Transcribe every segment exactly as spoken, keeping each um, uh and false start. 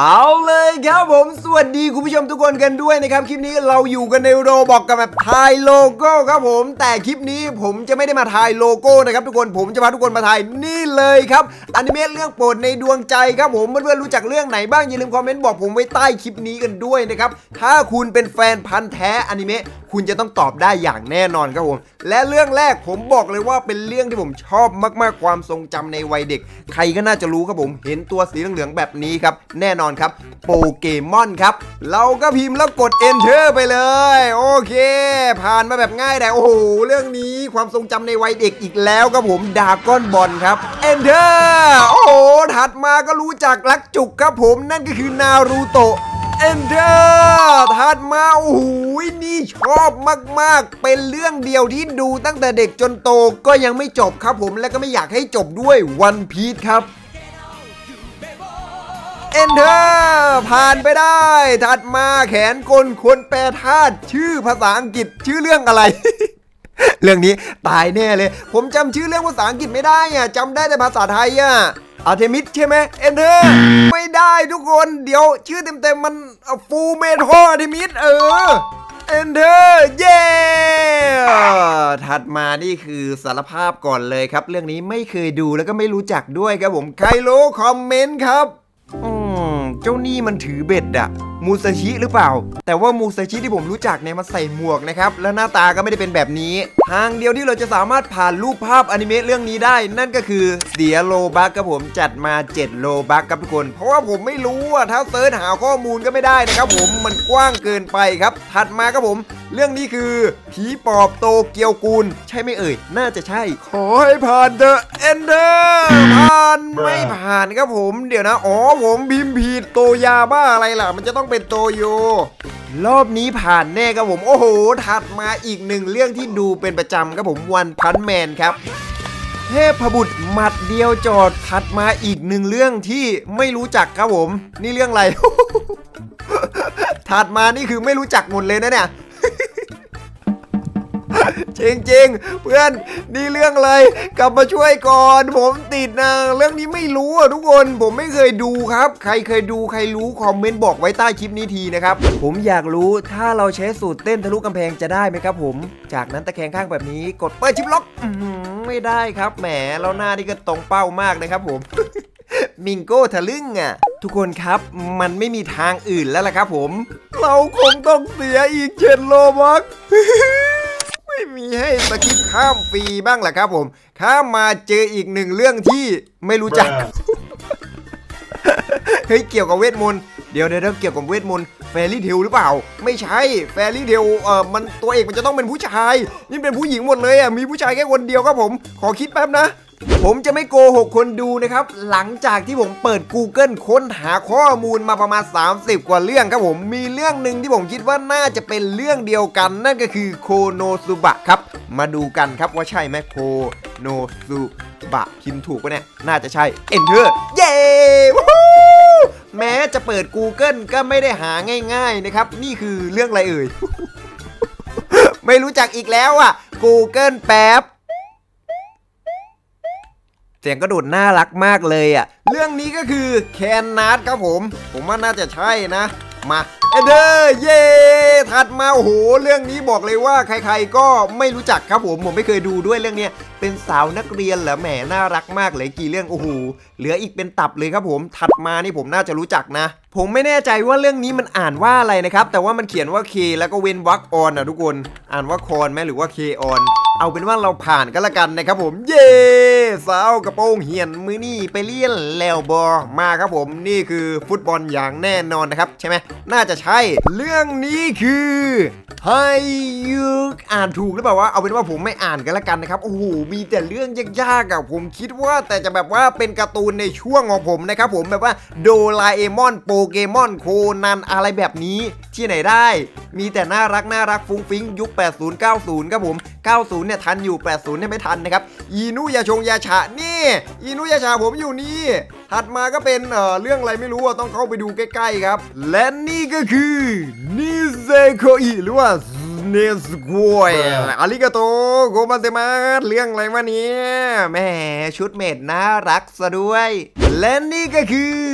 เอาเลยครับผมสวัสดีคุณผู้ชมทุกคนกันด้วยนะครับคลิปนี้เราอยู่กันในโรบอกกับแบบถ่ายโลโก้ครับผมแต่คลิปนี้ผมจะไม่ได้มาถ่ายโลโก้นะครับทุกคนผมจะพาทุกคนมาถ่ายนี่เลยครับอนิเมะเรื่องโปรดในดวงใจครับผมเพื่อนๆรู้จักเรื่องไหนบ้างอย่าลืมคอมเมนต์บอกผมไว้ใต้คลิปนี้กันด้วยนะครับถ้าคุณเป็นแฟนพันธุ์แท้อนิเมะคุณจะต้องตอบได้อย่างแน่นอนครับผมและเรื่องแรกผมบอกเลยว่าเป็นเรื่องที่ผมชอบมากๆความทรงจำในวัยเด็กใครก็น่าจะรู้ครับผมเห็นตัวสีเหลืองๆแบบนี้ครับแน่นอนครับโปเกมอนครับเราก็พิมพ์แล้วกด enter ไปเลยโอเคผ่านมาแบบง่ายแต่โอ้โหเรื่องนี้ความทรงจำในวัยเด็กอีกแล้วครับผมดราก้อนบอลครับ enter โอ้โหถัดมาก็รู้จักลักจุกครับผมนั่นก็คือนารูโตะenter ถัดมาโอ้โหนี่ชอบมากๆเป็นเรื่องเดียวที่ดูตั้งแต่เด็กจนโตก็ยังไม่จบครับผมและก็ไม่อยากให้จบด้วย One Piece ครับ enter ผ่านไปได้ถัดมาแขนกลคนแปรธาตุชื่อภาษาอังกฤษชื่อเรื่องอะไร เรื่องนี้ตายแน่เลยผมจำชื่อเรื่องภาษาอังกฤษไม่ได้อะจำได้แต่ภาษาไทยอะอาร์เทมิสใช่ไหมเอนเตอร์ไม่ได้ทุกคนเดี๋ยวชื่อเต็มๆมันฟูเมทัลอาร์เทมิสเออเอนเตอร์เย้ถัดมานี่คือสารภาพก่อนเลยครับเรื่องนี้ไม่เคยดูแล้วก็ไม่รู้จักด้วยครับผมใครรู้คอมเมนต์ครับอืมเจ้านี่มันถือเบ็ดอะมูซาชิหรือเปล่าแต่ว่ามูซาชิที่ผมรู้จักเนี่ยมันใส่หมวกนะครับแล้วหน้าตาก็ไม่ได้เป็นแบบนี้ทางเดียวที่เราจะสามารถผ่านรูปภาพอนิเมะเรื่องนี้ได้นั่นก็คือเสียโลบัคครับผมจัดมาเจ็ดโลบัคครับทุกคนเพราะว่าผมไม่รู้อะถ้าเซิร์ชหาข้อมูลก็ไม่ได้นะครับผมมันกว้างเกินไปครับถัดมาครับผมเรื่องนี้คือผีปอบโตเกียวกูลใช่ไหมเอ่ยน่าจะใช่ขอให้ผ่านเถอะเอนเดอร์ผ่านไม่ผ่านครับผมเดี๋ยวนะอ๋อผมพิมพ์ผิดโตยาบ้าอะไรล่ะมันจะต้องเป็นโตโยรอบนี้ผ่านแน่ครับผมโอ้โหถัดมาอีกหนึ่งเรื่องที่ดูเป็นประจำครับผมวันพันแมนครับเทพบุตรหมัดเดียวจอดถัดมาอีกหนึ่งเรื่องที่ไม่รู้จักครับผมนี่เรื่องอะไร ถัดมานี่คือไม่รู้จักหมดเลยนะเนี่ย จริงๆเพื่อนนี่เรื่องอะไรกลับมาช่วยก่อนผมติดนะเรื่องนี้ไม่รู้อ่ะทุกคนผมไม่เคยดูครับใครเคยดูใครรู้คอมเมนต์บอกไว้ใต้คลิปนี้ทีนะครับผมอยากรู้ถ้าเราใช้สูตรเต้นทะลุกำแพงจะได้ไหมครับผมจากนั้นตะแคงข้างแบบนี้กดเปิดชิปล็อกไม่ได้ครับแหมแล้วหน้านี่ก็ตรงเป้ามากนะครับผม มิงโก้ทะลึ่งอ่ะทุกคนครับมันไม่มีทางอื่นแล้วล่ะครับผมเราคงต้องเสียอีกเจ็ดโลบัค ไม่มีให้สกิปข้ามฟรีบ้างแหละครับผมข้ามมาเจออีกหนึ่งเรื่องที่ไม่รู้จัก เฮ้ยเกี่ยวกับเวทมนต์เดี๋ยวเดี๋ยวเกี่ยวกับเวทมนต์แฟรี่เทลหรือเปล่าไม่ใช่แฟรี่เทลเออมันตัวเอกมันจะต้องเป็นผู้ชายนี่เป็นผู้หญิงหมดเลยอ่ะมีผู้ชายแค่คนเดียวครับผมขอคิดแป๊บนะผมจะไม่โกหกคนดูนะครับหลังจากที่ผมเปิด Google ค้นหาข้อมูลมาประมาณสามสิบกว่าเรื่องครับผมมีเรื่องหนึ่งที่ผมคิดว่าน่าจะเป็นเรื่องเดียวกันนั่นก็คือโคโนซุบะครับมาดูกันครับว่าใช่ไหมโคโนซุบะพิมพ์ถูกปะเนี่ยน่าจะใช่ Enter เย้แม้จะเปิด Google ก็ไม่ได้หาง่ายๆนะครับนี่คือเรื่องอะไรเอ่ย ไม่รู้จักอีกแล้วอ่ะ Google แป๊บเสียงกระโดดน่ารักมากเลยอ่ะเรื่องนี้ก็คือแคนนาร์ดครับผมผมว่าน่าจะใช่นะมาเอเดอร์เย่ถัดมาโอ้โหเรื่องนี้บอกเลยว่าใครๆก็ไม่รู้จักครับผมผมไม่เคยดูด้วยเรื่องนี้เป็นสาวนักเรียนเหรอแหมน่ารักมากเลยกี่เรื่องโอ้โหเหลืออีกเป็นตับเลยครับผมถัดมานี่ผมน่าจะรู้จักนะผมไม่แน่ใจว่าเรื่องนี้มันอ่านว่าอะไรนะครับแต่ว่ามันเขียนว่า K แล้วก็เว้นวรรคออนอ่ะทุกคนอ่านว่าคอนไหมหรือว่า K ออนเอาเป็นว่าเราผ่านกันละกันนะครับผมเย่สาวกระโปรงเหียนมือนี่ไปเลี้ยนแล้วบอมาครับผมนี่คือฟุตบอลอย่างแน่นอนนะครับใช่ไหมน่าจะใช่เรื่องนี้คือให้ยุกอ่านถูกหรือเปล่าวะเอาเป็นว่าผมไม่อ่านกันละกันนะครับโอ้โหมีแต่เรื่องยากๆอะผมคิดว่าแต่จะแบบว่าเป็นการ์ตูนในช่วงของผมนะครับผมแบบว่าโดราเอมอนโปเกมอนโคนันอะไรแบบนี้ที่ไหนได้มีแต่น่ารักน่ารักฟุ้งฟิ้งยุคแปดสิบ เก้าสิบครับผมเก้าสิบเนี่ยทันอยู่แปดสิบเนี่ยไม่ทันนะครับอีนุยาชงยาฉะนี่อีนุยาฉะผมอยู่นี่ถัดมาก็เป็นเอ่อเรื่องอะไรไม่รู้ต้องเข้าไปดูใกล้ๆครับและนี่ก็คือนิเซโคอิหรือว่าเนสกวยอาริกาโตโกมาเซมาเรื่องอะไรวะเนี่ยแม่ชุดเมดน่ารักซะด้วยและนี่ก็คือเน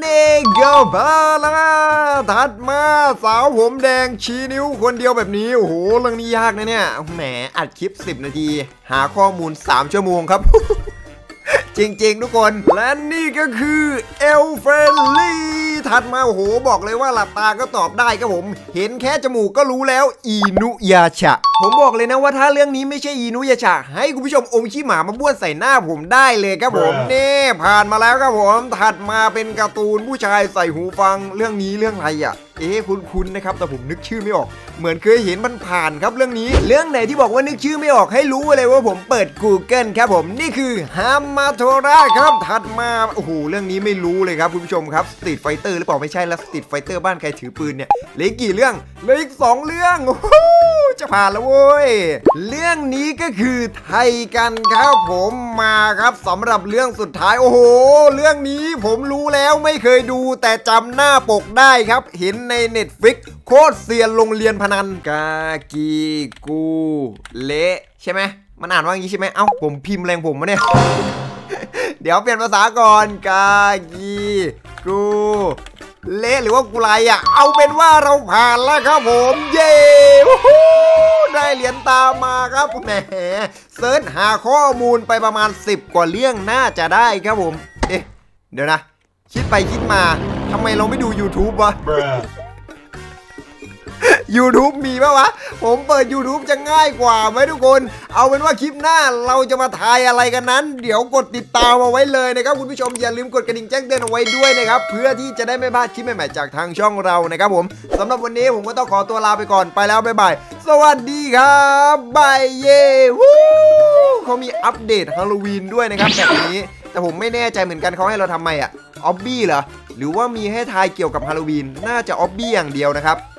เนโกบาลาถัดมาสาวผมแดงชี้นิ้วคนเดียวแบบนี้โอ้โหเรื่องนี้ยากนะเนี่ยแหมอัดคลิปสิบนาทีหาข้อมูลสามชั่วโมงครับ จริงๆทุกคนและนี่ก็คือเอลเฟรนลี่ถัดมาโอ้โหบอกเลยว่าหลับตาก็ตอบได้ครับผมเห็นแค่จมูกก็รู้แล้วอินุยาชะผมบอกเลยนะว่าถ้าเรื่องนี้ไม่ใช่อินุยาชะให้คุณผู้ชมอมขี้หมามาบ้วนใส่หน้าผมได้เลยครับผมนี่ผ่านมาแล้วครับผมถัดมาเป็นการ์ตูนผู้ชายใส่หูฟังเรื่องนี้เรื่องอะไรอ่ะเอ๊ะคุ้นๆนะครับแต่ผมนึกชื่อไม่ออกเหมือนเคยเห็นมันผ่านครับเรื่องนี้เรื่องไหนที่บอกว่านึกชื่อไม่ออกให้รู้เลยว่าผมเปิด Google ครับผมนี่คือฮามาโทระครับถัดมาโอ้โหเรื่องนี้ไม่รู้เลยครับคุณผู้ชมครับสตรีทไฟเตอร์หรือเปล่าไม่ใช่แล้วสตรีทไฟเตอร์บ้านใครถือปืนเนี่ยเหลือกี่เรื่องเหลืออีกสองเรื่องโอ้โหจะผ่านแล้วเว้ยเรื่องนี้ก็คือไทยกันครับผมมาครับสำหรับเรื่องสุดท้ายโอ้โหเรื่องนี้ผมรู้แล้วไม่เคยดูแต่จำหน้าปกได้ครับเห็นใน Netflix โคตรเซียนโรงเรียนพนันกากีกูเละใช่ไหมมันอ่านว่าอย่างนี้ใช่ไหมเอ้าผมพิมพ์แรงผมมาเนี่ย เดี๋ยวเปลี่ยนภาษาก่อนกากีกูเละหรือว่ากูไรอ่ะเอาเป็นว่าเราผ่านแล้วครับผมเย้ได้เหรียญตามมาครับแหมเซิร์ชหาข้อมูลไปประมาณสิบกว่าเรื่องน่าจะได้ครับผมเอ๊ะเดี๋ยวนะคิดไปคิดมาทำไมเราไม่ดู YouTube วะYouTube มีปะวะผมเปิด YouTube จะง่ายกว่าไหมทุกคนเอาเป็นว่าคลิปหน้าเราจะมาทายอะไรกันนั้นเดี๋ยวกดติดตามเอาไว้เลยนะครับคุณผู้ชมอย่าลืมกดกระดิ่งแจ้งเตือนเอาไว้ด้วยนะครับเพื่อที่จะได้ไม่พลาดคลิปใหม่ๆจากทางช่องเรานะครับผมสำหรับวันนี้ผมก็ต้องขอตัวลาไปก่อนไปแล้วบ๊ายบายสวัสดีครับบายเย่วู้เขามีอัปเดตฮาโลวีนด้วยนะครับแบบนี้แต่ผมไม่แน่ใจเหมือนกันเขาให้เราทำไมอะออบบี้เหรอหรือว่ามีให้ทายเกี่ยวกับฮาโลวีนน่าจะออบบี้อย่างเดียวนะครับ